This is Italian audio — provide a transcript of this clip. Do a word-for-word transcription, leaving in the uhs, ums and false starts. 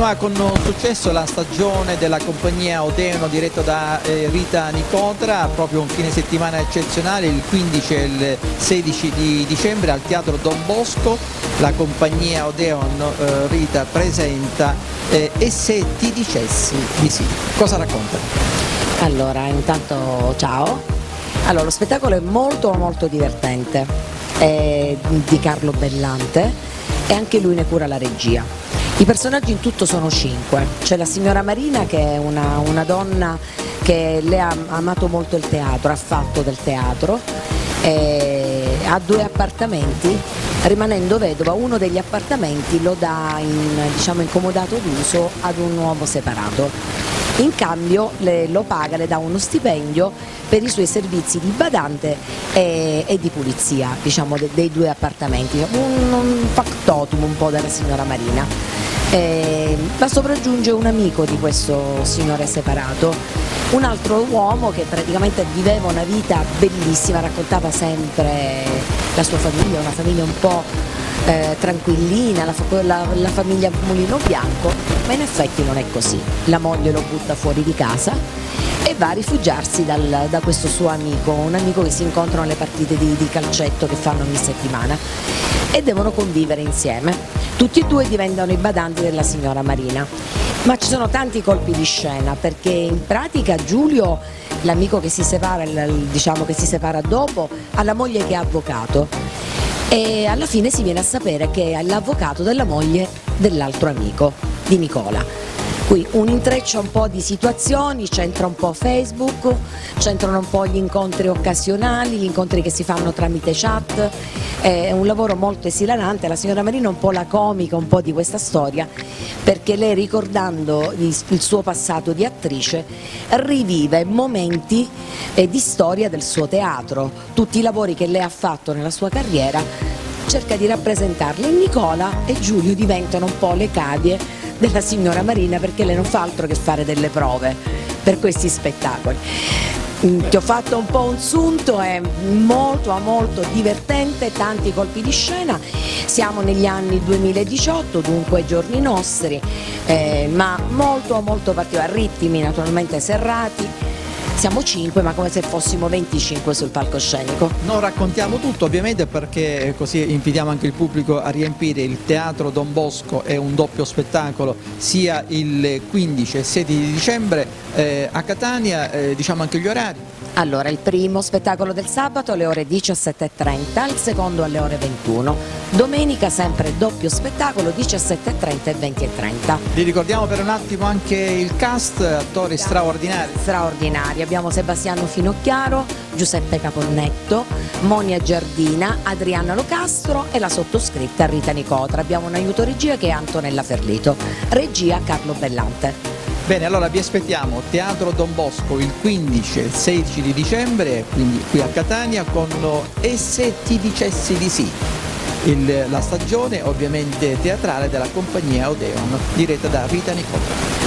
Continua con successo la stagione della compagnia Odeon diretta da eh, Rita Nicotra, proprio un fine settimana eccezionale, il quindici e il sedici di dicembre al Teatro Don Bosco. La compagnia Odeon, eh, Rita, presenta eh, E se ti dicessi di sì. Cosa racconta? Allora, intanto ciao. Allora, lo spettacolo è molto molto divertente, è di Carlo Bellante e anche lui ne cura la regia. I personaggi in tutto sono cinque. C'è la signora Marina, che è una, una donna che lei ha amato molto il teatro, ha fatto del teatro, e ha due appartamenti. Rimanendo vedova, uno degli appartamenti lo dà in, diciamo, in comodato d'uso ad un uomo separato. In cambio le, lo paga, le dà uno stipendio per i suoi servizi di badante e, e di pulizia, diciamo, de, dei due appartamenti, un, un factotum un po' della signora Marina. E, ma sopraggiunge un amico di questo signore separato, un altro uomo che praticamente viveva una vita bellissima, raccontava sempre la sua famiglia, una famiglia un po' eh, tranquillina, la, la, la famiglia Mulino Bianco, ma in effetti non è così. La moglie lo butta fuori di casa e va a rifugiarsi dal, da questo suo amico, un amico che si incontrano alle partite di, di calcetto che fanno ogni settimana e devono convivere insieme. Tutti e due diventano i badanti della signora Marina, ma ci sono tanti colpi di scena, perché in pratica Giulio, l'amico che si separa, diciamo che si separa dopo, ha la moglie che è avvocato e alla fine si viene a sapere che è l'avvocato della moglie dell'altro amico, di Nicola. Qui un intreccio un po' di situazioni, c'entra un po' Facebook, c'entrano un po' gli incontri occasionali, gli incontri che si fanno tramite chat, è un lavoro molto esilarante. La signora Marina è un po' la comica un po' di questa storia, perché lei, ricordando il suo passato di attrice, rivive momenti eh, di storia del suo teatro, tutti i lavori che lei ha fatto nella sua carriera, cerca di rappresentarli e Nicola e Giulio diventano un po' le cavie della signora Marina, perché lei non fa altro che fare delle prove per questi spettacoli. Ti ho fatto un po' un sunto, è molto molto divertente, tanti colpi di scena. Siamo negli anni duemiladiciotto, dunque ai giorni nostri, eh, ma molto molto particolare, ritmi naturalmente serrati. Siamo cinque, ma come se fossimo venticinque sul palcoscenico. Non raccontiamo tutto ovviamente, perché così invitiamo anche il pubblico a riempire il Teatro Don Bosco. È un doppio spettacolo sia il quindici e sedici di dicembre eh, a Catania, eh, diciamo anche gli orari. Allora, il primo spettacolo del sabato alle ore diciassette e trenta, il secondo alle ore ventuno. Domenica sempre doppio spettacolo, diciassette e trenta e venti e trenta. Vi ricordiamo per un attimo anche il cast, attori straordinari. Straordinari, abbiamo Sebastiano Finocchiaro, Giuseppe Caponnetto, Monia Giardina, Adriana Locastro e la sottoscritta Rita Nicotra. Abbiamo un aiuto regia che è Antonella Ferlito, regia Carlo Bellante. Bene, allora vi aspettiamo Teatro Don Bosco il quindici e il sedici di dicembre, quindi qui a Catania, con E se ti dicessi di sì, il, la stagione ovviamente teatrale della compagnia Odeon diretta da Rita Nicotra.